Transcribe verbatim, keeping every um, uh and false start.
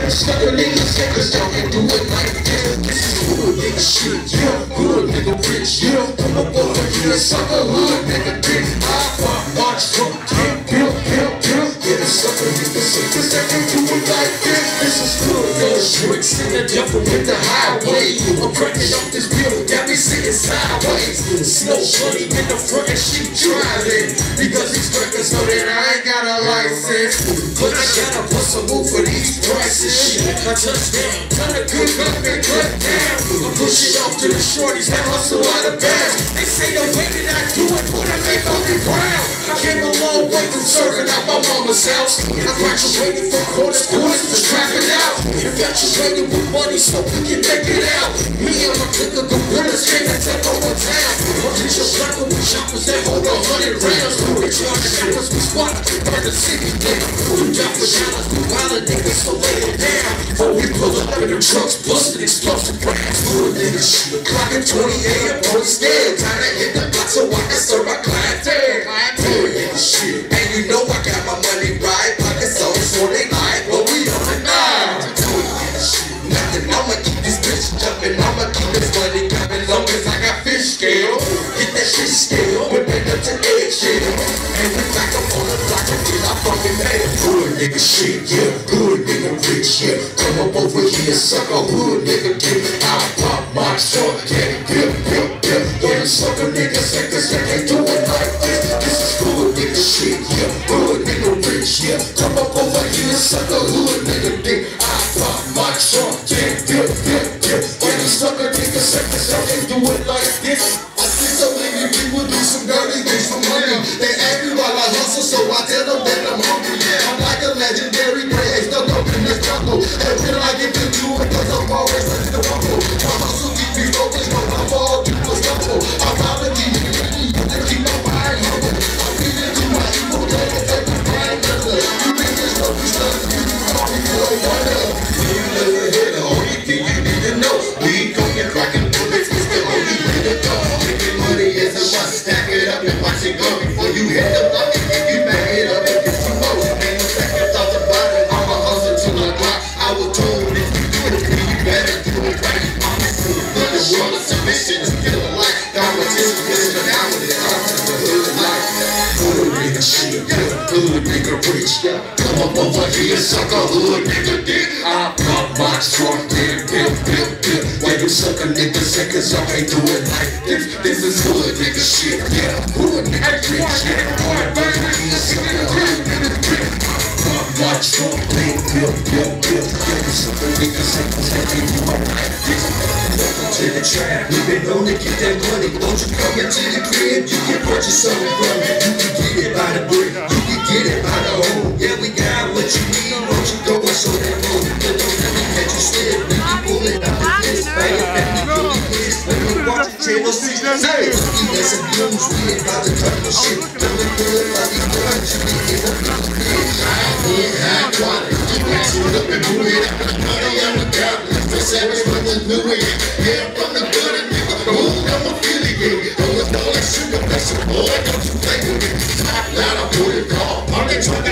Stuck a nigga, cause y'all can do it like this. This is hood nigga shit, yeah. Hood nigga rich, yeah. Come up over here, sucker hood nigga dick. I pop, watch, from, kill, kill, kill, kill. Yeah, the sucker nigga sick, cause they can do it like this. This is hood nigga tricks in the devil with the highway. I'm cracking off this bill, got me sitting sideways. Snow bunny in the front and she driving. Because these records know that I ain't got a license. But I gotta bust a move for these prices. I touch down, time to cook up and cut down. I push it off to the shorties that hustle out of bounds. They say the way that I do it, put a make on the ground. I came a long way from serving out my mama's house. I graduated from corners, corners to trapping out. Infatuated with money so we can make it out. Me and my clique of gorillas came to take over town. I'll get your block with choppers that hold a hundred rounds. We charge shoppers, we squat, burn the city down. We drop the shadows, we wild niggas, so lay it down. Before we pull up in the trucks, busting explosive brands. Hood nigga shit, clocking twenty a m on the scale. Time to hit the block so I can serve my clientele. Hood nigga shit, and you know I got my money right. Pockets on so they like, but we on it now. Hood nigga shit, nothing, I'ma keep this bitch jumping. I'ma keep this money coming long as I got fish scale. Get that shit scale, whip it up to eggshell. And we back up on the block until I fucking made it. Hood nigga shit, yeah, hood nigga rich, yeah. Come up over here, suck a hood nigga dick. I pop my trunk, yeah, yeah, yeah, yeah. Yeah, the sucker niggas say cause they can't do it like this. This is hood nigga shit, yeah, hood nigga rich, yeah. Come up over here, suck a hood nigga dick. I pop my trunk, yeah, yeah, yeah, yeah. Yeah, the sucker niggas say cause they can't do it like this. I see so many people do some dirty things for money. They ask me while I hustle, so I tell them that I'm hungry. I'm like a legendary player, stuck up in this jungle. And when I get to do it, cause I'm always ready to rumble. My hustle keep me focused, but I fall through the stumble. I'm poverty, and keep my mind humble. I'm feeding to my evil day, and take my mind under. You niggas know we stuck, you call me for a wonder. You live ahead, the only thing you need to know. We gon' get crackin' bullets, it's the only way to go. Making money is a must, stack it up and watch it go. Before you hit the block, and you back it up and get some more. Ain't no seconds off the bottom, I'ma hustle till I clock. I was told if you do it, then you better do it right. I'm the world of submission is still alive. Competition is the down with it, I'm to the hood life. Hood nigga shit, yeah, hood nigga rich, yeah. Come up over here, suck a hood nigga dick. I pop my trunk, yeah, yeah, yeah, yeah. Why you suck a nigga say cause y'all ain't do it like this. This is hood nigga shit, yeah, hood nigga rich, yeah. Come up over here, suck a hood nigga dick. Pop my trunk, yeah, yeah, yeah, yeah. Yeah, suck a nigga say cause y'all ain't do it like this. Welcome to the trap, we been known to get that money. Won't you come into the crib, you can purchase something from it. You can get it by the brick, you can get it by the hole. Yeah, we got what you need, won't you go and show that road. But don't let me catch you slip, we can pull it out the fist. Bang it back, we do it this. When we watch it, table six, hey. You got some blues, we ain't about to cut no shit. Don't look good like we done, you can get up in the bed. High end, high quality, you got it up and move it. Money on the couch, the savage from the new way. Yeah, from the gutter, nigga, boom, I'm affiliated. Don't look all that sugar, that's a boy, don't you play with it. Top line, I put it call, party truck.